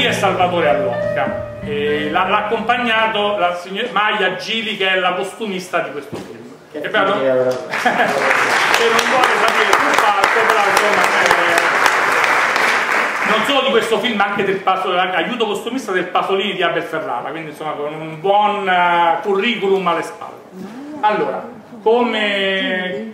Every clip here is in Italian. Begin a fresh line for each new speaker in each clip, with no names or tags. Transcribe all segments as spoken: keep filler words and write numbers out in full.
è Salvatore Allocca. L'ha accompagnato la signora Maya Gili, che è la costumista di questo film. Che però non, che non vuole sapere sul palco, però insomma eh, non solo di questo film, ma anche del Pasolini, aiuto costumista del Pasolini di Abel Ferrara, quindi insomma con un buon uh, curriculum alle spalle. Allora, come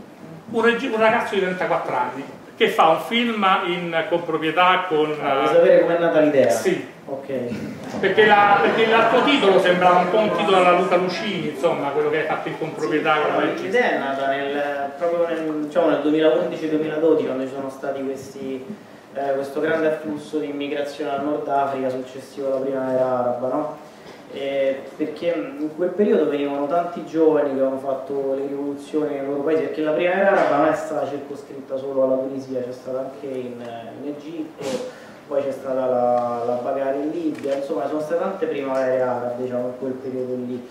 un, un ragazzo di trentaquattro anni che fa un film in comproprietà con...
Ah, vuoi sapere com'è nata l'idea?
Sì.
Ok.
Perché l'altro titolo sembrava un po' un titolo alla Luca Lucini, insomma, quello che hai fatto in comproprietà
sì,
con la
regista. L'idea è nata nel, proprio nel, diciamo, nel duemilaundici duemiladodici, quando ci sono stati questi, eh, questo grande afflusso di immigrazione al Nord Africa successivo alla primavera araba, no? Eh, perché in quel periodo venivano tanti giovani che avevano fatto le rivoluzioni nei loro paesi, perché la primavera araba non è stata circoscritta solo alla Tunisia, c'è stata anche in, in Egitto, poi c'è stata la, la Baghdad in Libia, insomma sono state tante primavere arabe, diciamo, in quel periodo lì.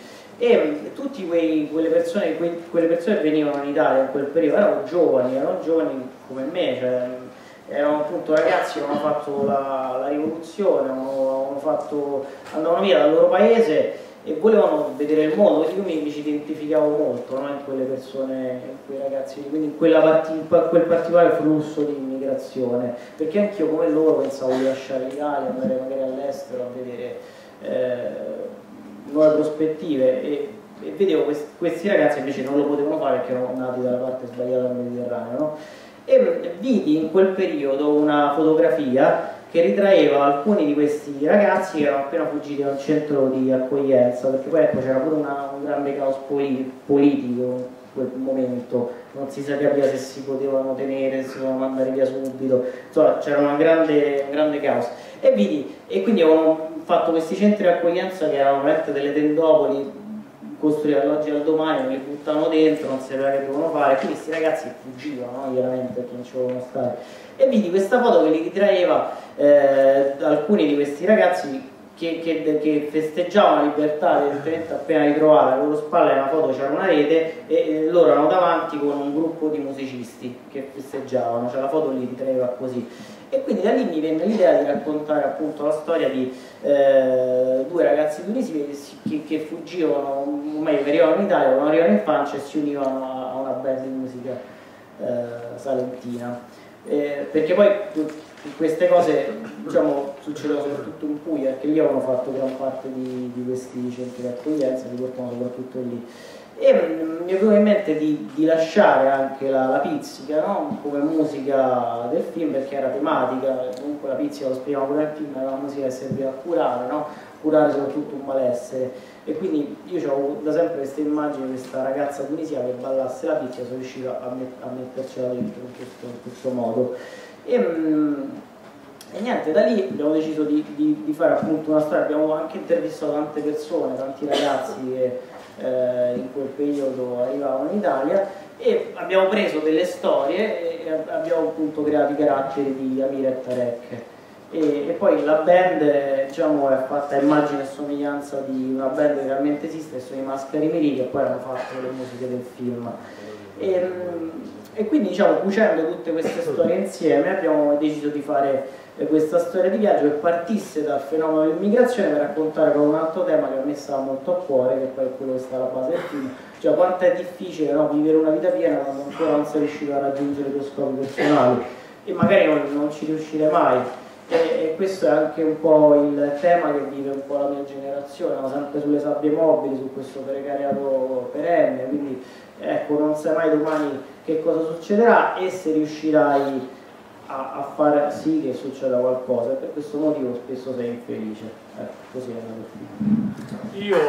E tutte quelle persone, que, quelle persone che venivano in Italia in quel periodo erano giovani, erano giovani come me, cioè, erano appunto ragazzi che avevano fatto la, la rivoluzione, avevano fatto, andavano via dal loro paese e volevano vedere il mondo, quindi io mi, mi ci identificavo molto, no? In quelle persone, in quei ragazzi, quindi in, quella parti, in quel particolare flusso di immigrazione, perché anch'io come loro pensavo di lasciare l'Italia, andare magari all'estero a vedere eh, nuove prospettive e, e vedevo questi, questi ragazzi invece non lo potevano fare perché erano nati dalla parte sbagliata del Mediterraneo, no? E vidi in quel periodo una fotografia che ritraeva alcuni di questi ragazzi che erano appena fuggiti da un centro di accoglienza, perché poi ecco, c'era pure una, un grande caos poli politico in quel momento, non si sapeva se si potevano tenere, se si potevano mandare via subito, insomma c'era un grande, grande caos. E vidi, e quindi avevano fatto questi centri di accoglienza che erano veramente delle tendopoli, costruire dall'oggi al domani, li buttavano dentro, non sapeva che dovevano fare, quindi questi ragazzi fuggivano, no? Chiaramente, perché non ci volevano stare. E vidi questa foto che li ritraeva eh, alcuni di questi ragazzi che, che, che festeggiavano la libertà evidentemente appena ritrovata, alle loro spalle una foto, c'era una rete e, e loro erano davanti con un gruppo di musicisti che festeggiavano, cioè la foto li ritraeva così. E quindi da lì mi venne l'idea di raccontare appunto la storia di eh, due ragazzi tunisini che, che fuggivano, o meglio che arrivavano in Italia, non arrivavano in Francia e si univano a, a una band di musica eh, salentina. Eh, perché poi queste cose, diciamo, succedono soprattutto in Puglia, perché lì avevano fatto gran parte di, di questi centri di accoglienza, li portano soprattutto lì. E mi è venuto in mente di, di lasciare anche la, la pizzica, no? Come musica del film, perché era tematica, comunque la pizzica, lo spieghiamo pure nel film, era una musica che serviva a curare, no? Curare soprattutto un malessere. E quindi io ho da sempre questa immagine di questa ragazza tunisina che ballasse la pizzica, sono riuscito a, met a mettercela dentro in questo, in questo modo. E, mh, e niente, da lì abbiamo deciso di, di, di fare appunto una storia, abbiamo anche intervistato tante persone, tanti ragazzi che eh, in quel periodo arrivavano in Italia e abbiamo preso delle storie e abbiamo appunto creato i caratteri di Amir e Tarek. E, e poi la band, diciamo, è fatta a immagine e somiglianza di una band che realmente esiste, sono i Mascari Miri, che poi hanno fatto le musiche del film. E, e quindi, diciamo, cucendo tutte queste storie insieme abbiamo deciso di fare questa storia di viaggio che partisse dal fenomeno dell'immigrazione per raccontare con un altro tema che a me stava molto a cuore, che poi è quello che sta alla base del film, cioè quanto è difficile, no, vivere una vita piena quando ancora non sei riuscito a raggiungere i tuoi scopi personali e magari non, non ci riuscire mai. E, e questo è anche un po' il tema che vive un po' la mia generazione, no? Sempre sulle sabbie mobili, su questo precariato perenne, quindi ecco, non sai mai domani che cosa succederà e se riuscirai a, a far sì che succeda qualcosa, e per questo motivo spesso sei infelice. Ecco, così è andato il film.
Io...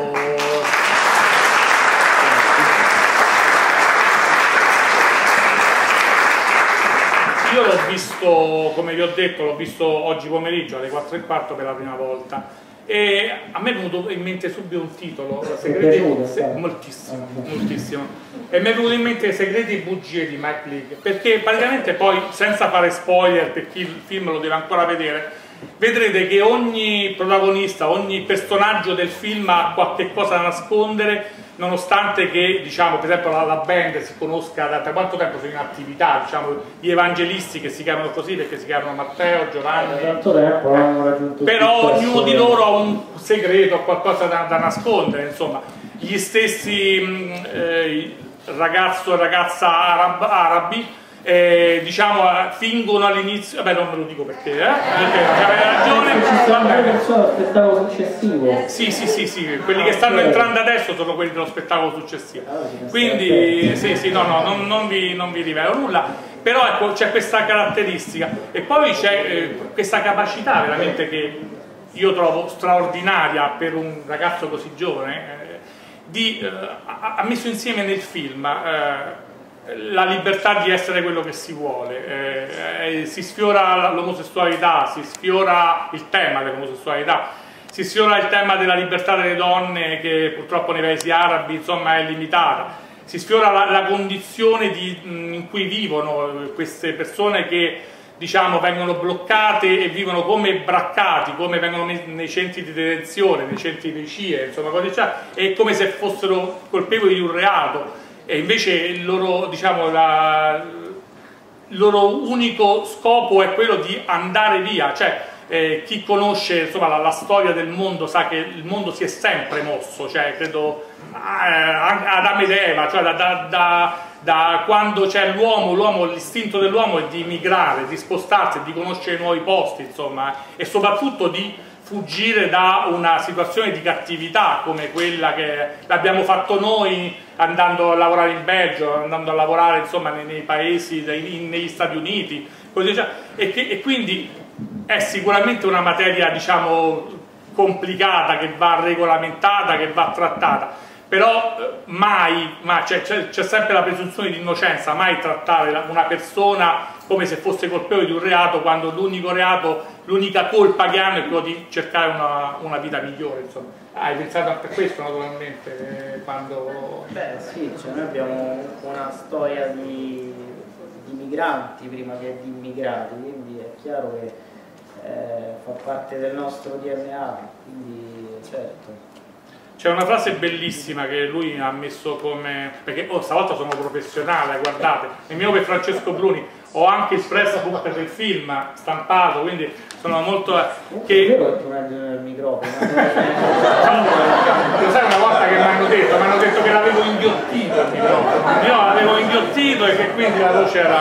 Io l'ho visto, come vi ho detto, l'ho visto oggi pomeriggio alle quattro e quarto per la prima volta e a me è venuto in mente subito un titolo, Segreti, se, moltissimo, moltissimo, e mi è venuto in mente Segreti e bugie di Mike Leigh, perché praticamente poi, senza fare spoiler per chi il film lo deve ancora vedere, vedrete che ogni protagonista, ogni personaggio del film ha qualche cosa da nascondere, nonostante che, diciamo, per esempio la, la band si conosca da, da quanto tempo sono in attività, diciamo, gli evangelisti che si chiamano così perché si chiamano Matteo, Giovanni,
da tanto tempo hanno raggiunto
però ognuno di loro ha un segreto, qualcosa da, da nascondere, insomma. Gli stessi mh, eh, ragazzo e ragazza arab, arabi Eh, diciamo fingono all'inizio, vabbè non me lo dico perché, eh? Perché avete ragione,
vabbè. Lo spettacolo successivo.
Sì, sì, sì, sì, quelli che stanno entrando adesso sono quelli dello spettacolo successivo. Quindi sì, sì, no, no, non, non, vi, non vi rivelo nulla, però ecco, c'è questa caratteristica e poi c'è eh, questa capacità veramente che io trovo straordinaria per un ragazzo così giovane, eh, di, eh, ha, ha messo insieme nel film eh, la libertà di essere quello che si vuole, eh, eh, si sfiora l'omosessualità, si sfiora il tema dell'omosessualità, si sfiora il tema della libertà delle donne che purtroppo nei paesi arabi insomma è limitata, si sfiora la, la condizione di, mh, in cui vivono queste persone che diciamo vengono bloccate e vivono come braccati, come vengono nei centri di detenzione, nei centri di C I E, insomma, è come se fossero colpevoli di un reato. E invece il loro, diciamo, la, il loro unico scopo è quello di andare via, cioè eh, chi conosce insomma, la, la storia del mondo sa che il mondo si è sempre mosso, cioè credo eh, ad Adamo ed Eva, cioè da, da, da, da quando c'è l'uomo, l'uomo, l'istinto dell'uomo è di migrare, di spostarsi, di conoscere nuovi posti, insomma, e soprattutto di fuggire da una situazione di cattività come quella che abbiamo fatto noi andando a lavorare in Belgio, andando a lavorare insomma nei, nei paesi, negli Stati Uniti, così, cioè, e, che, e quindi è sicuramente una materia diciamo complicata che va regolamentata, che va trattata, però mai, ma c'è sempre la presunzione di innocenza, mai trattare una persona come se fosse colpevole di un reato quando l'unico reato, l'unica colpa che hanno è quello di cercare una, una vita migliore, insomma. Hai pensato anche a questo naturalmente eh, quando...
Beh sì, cioè noi abbiamo una storia di, di migranti prima che di immigrati, quindi è chiaro che eh, fa parte del nostro D N A, quindi certo.
C'è una frase bellissima che lui ha messo come... perché oh, stavolta sono professionale, guardate, nel mio per Francesco Bruni, ho anche il pressbook del film stampato, quindi sono molto... che...
È vero che tu hai il microfono.
Lo sai una volta che mi hanno detto, mi hanno detto che l'avevo inghiottito il microfono, io l'avevo inghiottito e che quindi la voce era...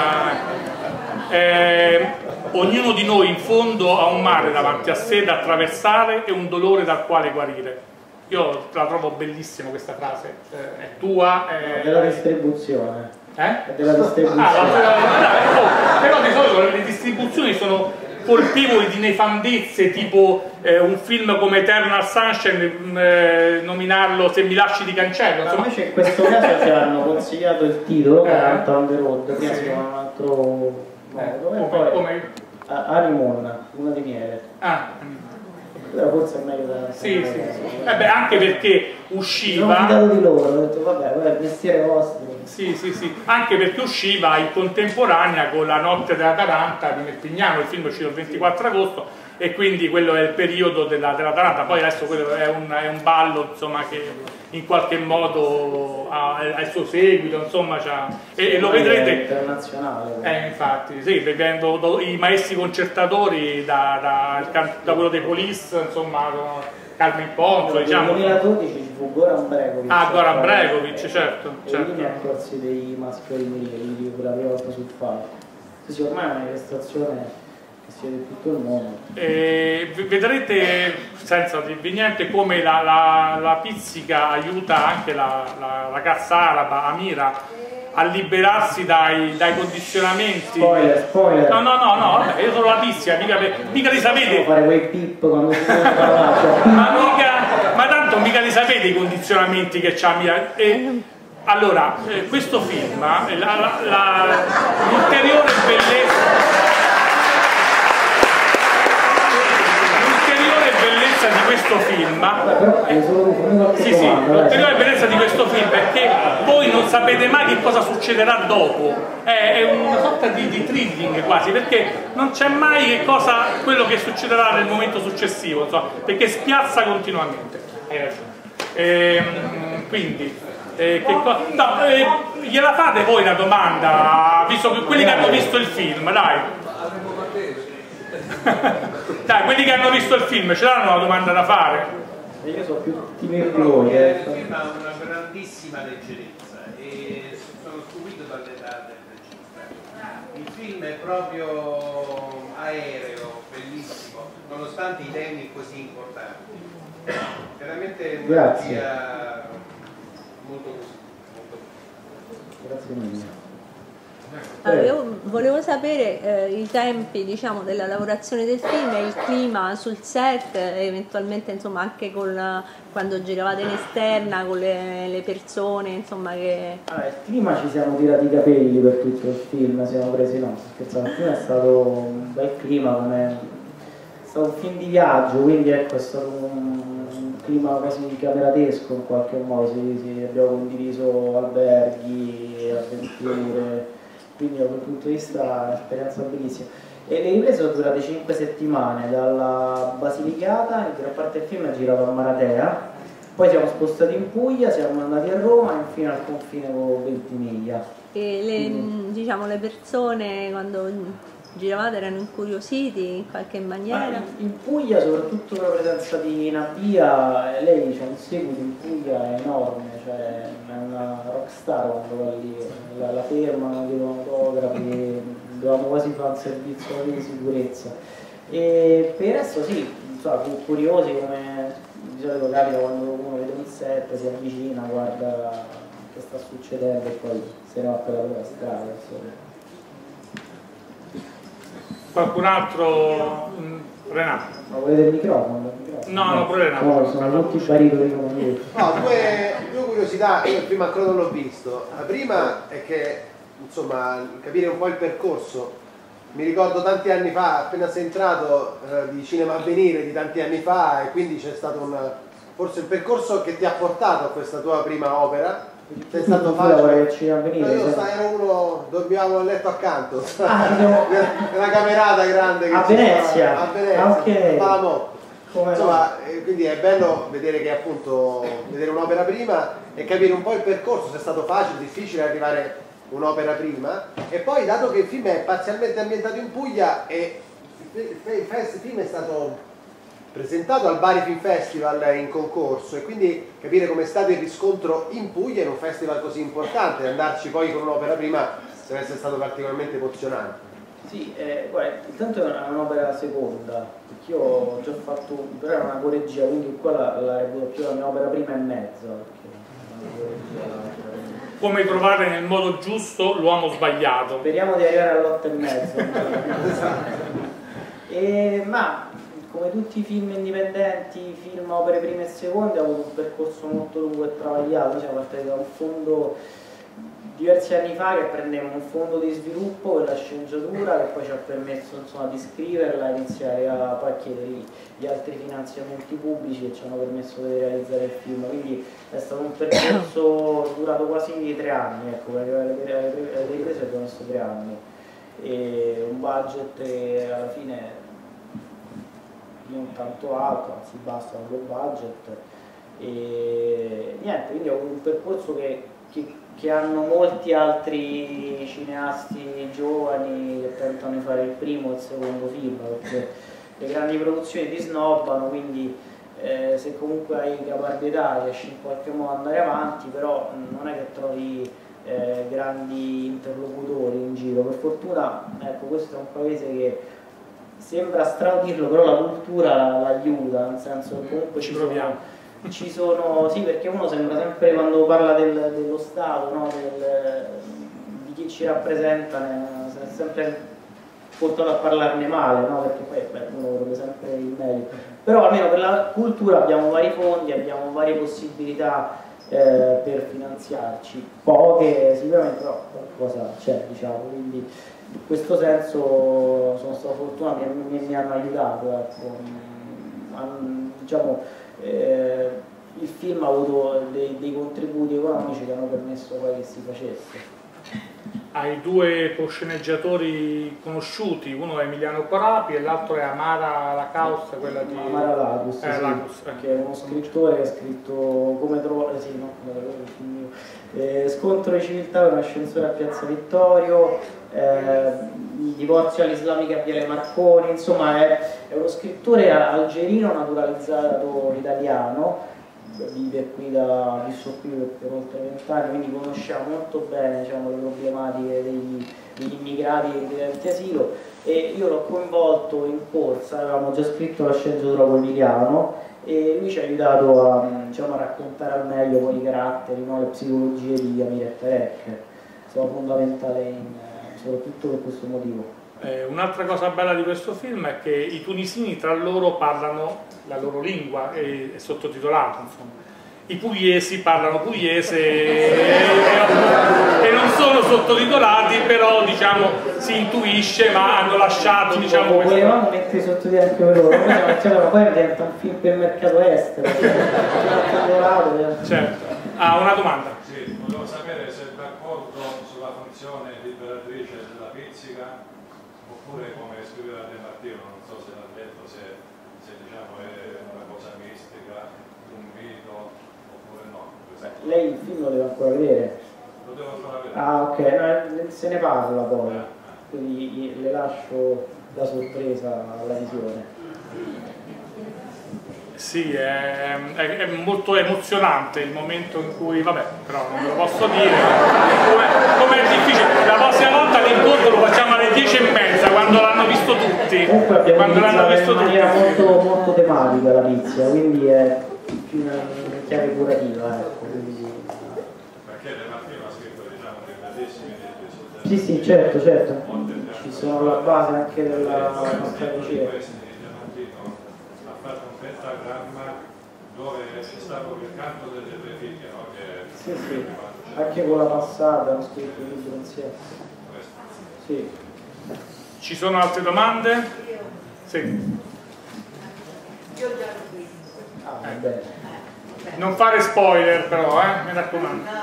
Eh, ognuno di noi in fondo ha un mare davanti a sé da attraversare e un dolore dal quale guarire. Io la trovo bellissima questa frase, eh, è tua. È
della distribuzione.
Eh?
È della distribuzione.
Ah, la, la, la, oh, però di solito le distribuzioni sono colpevoli di nefandezze, tipo eh, un film come Eternal Sunshine, eh, nominarlo Se mi lasci ti cancello.
Ma invece in questo caso ci hanno consigliato il titolo, che
eh?
era on the road, prima
sì.
si chiama un altro modo,
eh,
e
come,
poi
come...
Arimon, Luna di miele.
Ah.
Però forse è meglio da...
Sì, sì, sì. Eh beh, anche perché usciva...
Sono fidato di loro, ho detto vabbè, vabbè, il mestiere vostro.
Sì, sì, sì, anche perché usciva in contemporanea con La notte della Taranta di Melpignano, il film è uscito il ventiquattro agosto e quindi quello è il periodo della, della Taranta, poi adesso quello è un, è un ballo insomma, che in qualche modo ha, ha il suo seguito, insomma, e, e lo vedrete...
È internazionale.
Eh, infatti, sì, venendo i maestri concertatori da, da, da quello dei Police, insomma... Carmen Ponzo, diciamo.
Nel duemiladodici ci fu Goran Bregovic.
Ah, Goran Bregovic, eh, certo.
E
certo.
lì ne ha corsi dei mascherini, quindi per la prima volta sul palco. Sì, sì, ormai è una manifestazione che si vede in tutto il mondo.
E vedrete, senza dirvi niente, come la, la, la pizzica aiuta anche la, la ragazza araba, Amira, a liberarsi dai, dai condizionamenti.
Spoiler, spoiler.
No, no, no, no, vabbè, io sono la pizzica, mica, mica li sapete.
Devo fare quei pip quando si deve parlare.
Ma, mica, ma tanto mica li sapete i condizionamenti che c'ha Mia. E, allora, eh, questo film, l'ulteriore bellezza, l'ulteriore bellezza di questo questo film,
Vabbè, solo
sì, sì, l'ulteriore bellezza di questo film è che voi non sapete mai che cosa succederà dopo, è, è una sorta di, di thrilling quasi, perché non c'è mai che cosa, quello che succederà nel momento successivo, insomma, perché spiazza continuamente. Hai ragione. Ehm, quindi, eh, che co no, eh, gliela fate voi la domanda, visto che quelli che hanno visto il film, dai. Dai, quelli che hanno visto il film ce l'hanno una domanda da fare?
Io sono più timido di voi.
Il film ha una grandissima leggerezza e sono stupito dall'età del regista. Il film è proprio aereo, bellissimo, nonostante i temi così importanti. Veramente una via molto così.
Grazie mille.
Allora, io volevo sapere eh, i tempi, diciamo, della lavorazione del film e il clima sul set, eventualmente insomma anche con, quando giravate in esterna con le, le persone, insomma che...
Allora, il clima ci siamo tirati i capelli per tutto il film, siamo presi, no, scherzando, il film è stato un bel clima, come... è stato un film di viaggio, quindi ecco è stato un, un clima quasi cameratesco in qualche modo, si, si, abbiamo condiviso alberghi, avventure. Quindi da quel punto di vista è un'esperienza bellissima. E le riprese sono durate cinque settimane, dalla Basilicata, in gran parte del film è girato a Maratea, poi siamo spostati in Puglia, siamo andati a Roma e infine al confine con Ventimiglia.
E le, mm. diciamo, le persone quando giravate erano incuriositi in qualche maniera?
Ma in, in Puglia, soprattutto per la presenza di Nabia, lei c'ha un seguito in Puglia enorme, cioè è una rockstar quando va lì, la, la fermano, chiedono autografi, dovevamo quasi fare un servizio di sicurezza. E per il resto sì, so, curiosi come di solito capita quando uno vede un set, si avvicina, guarda che sta succedendo e poi se ne va per la propria strada. Insomma.
Qualcun altro? Renato?
Ma volete il microfono? Il microfono?
No, no, pure Renato.
No, sono tutti baritoni come me.
No, due, due curiosità, io prima ancora non l'ho visto. La prima è che, insomma, capire un po' il percorso. Mi ricordo tanti anni fa, appena sei entrato, eh, di Cinema Avvenire di tanti anni fa, e quindi c'è stato un, forse il percorso che ti ha portato a questa tua prima opera. Sei stato facile. No, io sta, ero uno, dormivamo a letto accanto,
ah, no.
una camerata grande che
a Venezia,
stava, a Venezia,
ah, okay.
Palamò. Insomma,
no?
quindi è bello vedere che appunto vedere un'opera prima e capire un po' il percorso, se è stato facile, difficile arrivare un'opera prima. E poi, dato che il film è parzialmente ambientato in Puglia e il film è stato presentato al Bari Film Festival in concorso, e quindi capire com'è stato il riscontro in Puglia in un festival così importante e andarci poi con un'opera prima deve essere stato particolarmente emozionante.
Sì, eh, guarda, intanto è un'opera seconda, perché io ho già fatto, però era una coregia, quindi qua la, la reputo più la mia opera prima e mezza.
Come trovare nel modo giusto l'uomo sbagliato.
Speriamo di arrivare all'otto e mezzo. e, ma come tutti i film indipendenti, film opere prime e seconde, ha avuto un percorso molto lungo e travagliato. Noi siamo partiti da un fondo diversi anni fa che prendemmo un fondo di sviluppo per la sceneggiatura, che poi ci ha permesso, insomma, di scriverla e iniziare a, poi a chiedere gli altri finanziamenti pubblici che ci hanno permesso di realizzare il film. Quindi è stato un percorso durato quasi tre anni, ecco, per arrivare alle riprese abbiamo messo tre anni. E un budget che alla fine non tanto alto, anzi basta con lo budget, e niente, quindi ho avuto un percorso che, che, che hanno molti altri cineasti giovani che tentano di fare il primo e il secondo film, perché le grandi produzioni ti snobbano, quindi eh, se comunque hai caparbietà riesci in qualche modo ad andare avanti, però non è che trovi eh, grandi interlocutori in giro. Per fortuna, ecco, questo è un paese che sembra strano dirlo, però la cultura l'aiuta, nel senso che comunque ci, ci sono, ci sono, sì, perché uno sembra sempre, quando parla del, dello Stato, no, del, di chi ci rappresenta, è sempre portato a parlarne male, no, perché poi beh, uno vorrebbe sempre il merito, però almeno per la cultura abbiamo vari fondi, abbiamo varie possibilità eh, per finanziarci, poche sicuramente, però qualcosa c'è, diciamo, quindi in questo senso sono stato fortunato, mi, mi, mi hanno aiutato, ecco, hanno, diciamo, eh, il film ha avuto dei, dei contributi economici che hanno permesso poi che si facesse.
Hai due co-sceneggiatori conosciuti, uno è Emiliano Corapi e l'altro è Amara Lacaus, quella di
Amara Lacus,
eh,
sì,
Lacus eh.
che è uno scrittore che ha scritto come trovare, sì, no, eh, Scontro di civiltà per un ascensore a Piazza Vittorio, eh, il divorzio all'islamica a Viale Marconi, insomma è, è uno scrittore algerino naturalizzato italiano, vive qui da, visto qui per, per oltre vent'anni, quindi conosciamo molto bene, diciamo, le problematiche degli, degli immigrati e richiedenti asilo, e io l'ho coinvolto in corsa, avevamo già scritto la sceneggiatura con Liliano e lui ci ha aiutato a, diciamo, a raccontare al meglio poi i caratteri, no, le psicologie di Amir e Tarek, sono fondamentali in, soprattutto per questo motivo.
Eh, un'altra cosa bella di questo film è che i tunisini tra loro parlano la loro lingua, è, è sottotitolato, insomma. I pugliesi parlano pugliese e, e, e non sono sottotitolati, però diciamo si intuisce, ma hanno lasciato,
sì,
diciamo,
questo... volevamo mettere i sottotitoli anche per loro, ma poi diventa un film per il mercato estero, cioè,
certo. Ah, una domanda.
Sì, volevo sapere se è d'accordo sulla funzione liberatrice della pizzica, oppure come scriveva De Martino, non so se l'ha detto, se, se diciamo è una cosa mistica, un mito, oppure no.
Beh, lei il film lo deve ancora vedere?
Lo devo ancora vedere.
Ah, ok, no, se ne parla poi, quindi le lascio la sorpresa alla visione.
Sì, è, è, è molto emozionante il momento in cui, vabbè, però non ve lo posso dire, come è difficile. La prossima volta l'incontro lo facciamo alle dieci e mezza, quando l'hanno visto tutti.
Comunque abbiamo
quando l'hanno visto
in maniera tutti. molto, molto tematica la pizza, quindi è più una chiave curativa, ecco. Quindi...
Perché De Martino ha scritto, diciamo, dei bellissimi libri.
Sì, sì, certo, certo. Ci sono la base anche della nostra ricerca.
Dove è stato il canto delle due figlie, no? Che
sì, sì, anche con la passata hanno scritto il libro insieme. Sì.
Ci sono altre domande? Sì.
Io già l'ho visto.
Ah, va bene.
Non fare spoiler però, eh, mi raccomando.
No,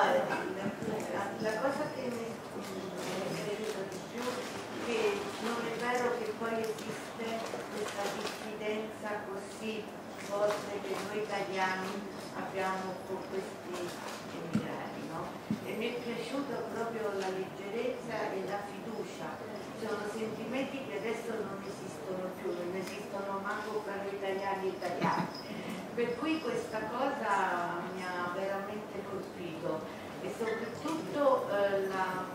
la cosa che mi è piaciuta di più è che non è vero che poi esiste questa diffidenza così forte che noi italiani abbiamo con questi immigrati, no? E mi è piaciuta proprio la leggerezza e la fiducia. Sono sentimenti che adesso non esistono più, non esistono manco per gli italiani italiani. Per cui questa cosa mi ha veramente colpito e soprattutto eh,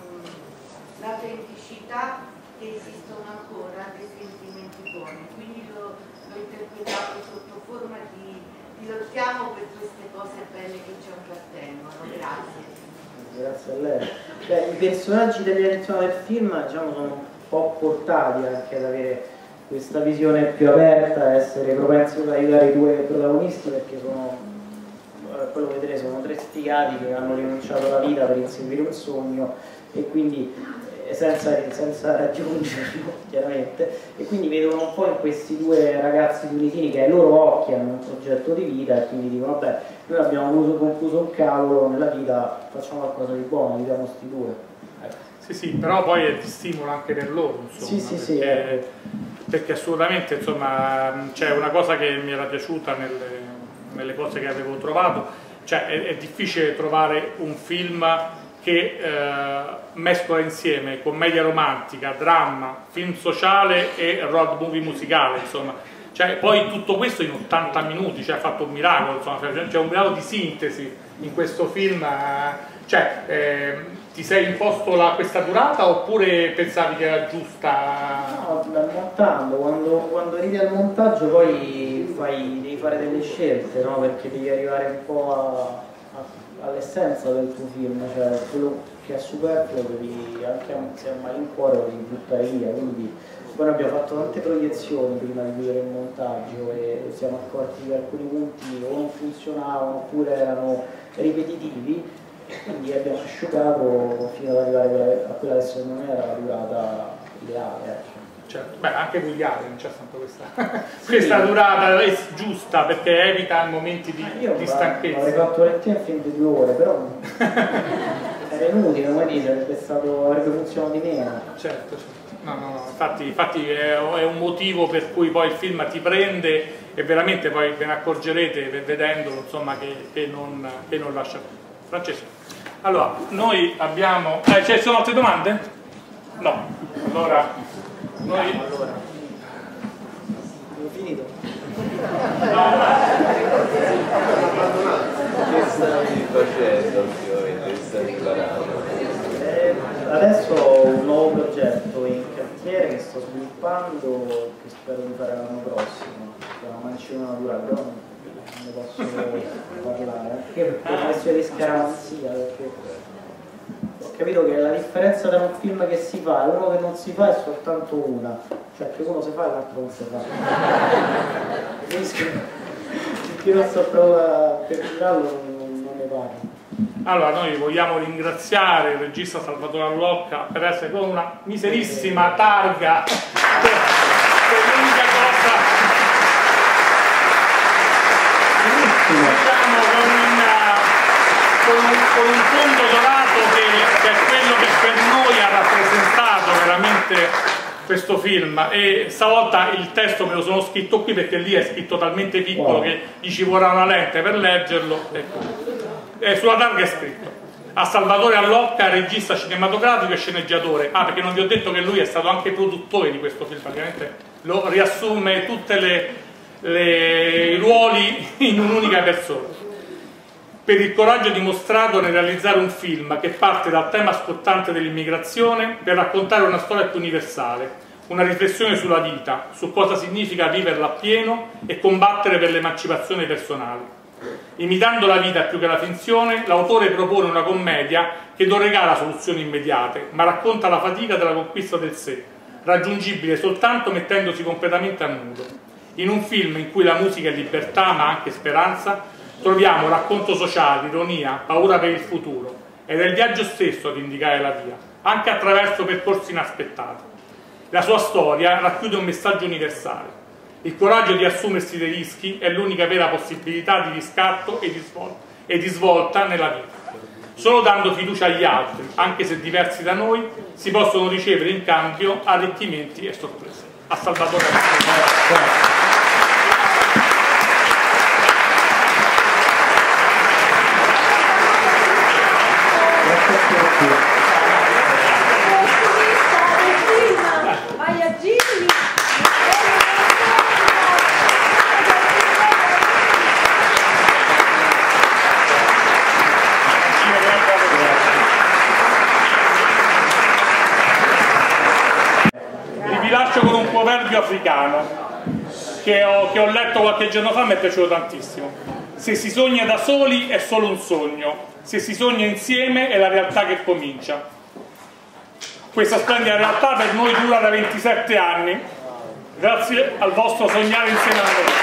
l'autenticità che esistono ancora dei sentimenti buoni. Quindi lo, l'ho interpretato sotto forma di, di lottiamo per queste cose belle che ci appartengono. Grazie.
Grazie a lei. Beh, i personaggi dell'edizione del film, diciamo, sono un po' portati anche ad avere questa visione più aperta, a essere propensi ad aiutare i due protagonisti, perché sono, quello che vedrete, sono tre sfigati che hanno rinunciato alla vita per inseguire un sogno e quindi eh, senza, senza raggiungerlo chiaramente, e quindi vedono un po' in questi due ragazzi tunisini che ai loro occhi hanno un progetto di vita e quindi dicono vabbè, noi abbiamo avuto concluso un cavolo nella vita, facciamo qualcosa di buono, aiutiamo sti due.
Sì, sì, però poi è di stimolo anche per loro, insomma,
sì, sì,
perché,
sì, eh.
perché assolutamente, insomma, c'è una cosa che mi era piaciuta nelle, nelle cose che avevo trovato, cioè è, è difficile trovare un film che eh, mescola insieme commedia romantica, dramma, film sociale e road movie musicale, insomma. Cioè, poi tutto questo in ottanta minuti, cioè ha fatto un miracolo, insomma, c'è un grado di sintesi in questo film, eh, cioè eh, ti sei imposto la, questa durata oppure pensavi che era giusta?
No, montando, quando, quando arrivi al montaggio poi fai, devi fare delle scelte, no? Perché devi arrivare un po' all'essenza del tuo film, cioè quello che è superfluo devi, anche se a malincuore lo devi buttare via, quindi poi noi abbiamo fatto tante proiezioni prima di chiudere il montaggio e siamo accorti che alcuni punti o non funzionavano oppure erano ripetitivi, quindi abbiamo asciugato fino ad arrivare a quella che secondo me era la durata ideale.
certo. Beh, anche Woody Allen c'è sempre questa, sì, questa durata è giusta perché evita momenti di,
io
di stanchezza.
Avrei fatto volentieri un film di due ore, però era inutile, come dire, sarebbe stato, avrebbe funzionato di meno.
Certo, certo. No, no, no. Infatti, infatti è, è un motivo per cui poi il film ti prende e veramente poi ve ne accorgerete vedendolo, insomma, che, che, non, che non lascia più. Francesco. Allora, noi abbiamo... Eh, ci sono altre domande? No. Allora, noi...
Allora, ho finito.
Che stavi facendo ultimamente? Che stavi imparando?
Eh, adesso ho un nuovo progetto in cantiere che sto sviluppando, che spero di fare l'anno prossimo. È una mancina naturale, però non ne posso parlare. Anche per una questione di scaramanzia, perché ho capito che la differenza tra un film che si fa e uno che non si fa è soltanto una, cioè che uno si fa e l'altro non si fa. Finché non sto provando per girarlo non, non ne parlo.
Allora, noi vogliamo ringraziare il regista Salvatore Allocca per essere con una miserissima targa, per, per l'unica cosa, diciamo, con, una, con, un, con un fondo dorato che, che è quello che per noi ha rappresentato veramente questo film. E stavolta il testo me lo sono scritto qui perché lì è scritto talmente piccolo wow. che gli ci vorrà una lente per leggerlo. Ecco. Eh, sulla targa è scritto a Salvatore Allocca, regista cinematografico e sceneggiatore. Ah, perché non vi ho detto che lui è stato anche produttore di questo film, praticamente lo riassume tutti i ruoli in un'unica persona, per il coraggio dimostrato nel realizzare un film che parte dal tema scottante dell'immigrazione per raccontare una storia più universale, una riflessione sulla vita, su cosa significa viverla appieno e combattere per l'emancipazione personale. Imitando la vita più che la finzione, l'autore propone una commedia che non regala soluzioni immediate, ma racconta la fatica della conquista del sé, raggiungibile soltanto mettendosi completamente a nudo. In un film in cui la musica è libertà, ma anche speranza, troviamo racconto sociale, ironia, paura per il futuro, ed è il viaggio stesso ad indicare la via, anche attraverso percorsi inaspettati. La sua storia racchiude un messaggio universale. Il coraggio di assumersi dei rischi è l'unica vera possibilità di riscatto e di, svolta, e di svolta nella vita. Solo dando fiducia agli altri, anche se diversi da noi, si possono ricevere in cambio arricchimenti e sorprese. A Salvatore.
Vai a Gini.
Vi lascio con un proverbio africano che ho, che ho letto qualche giorno fa e mi è piaciuto tantissimo. Se si sogna da soli è solo un sogno, se si sogna insieme è la realtà che comincia. Questa splendida realtà per noi dura da ventisette anni, grazie al vostro sognare insieme a noi.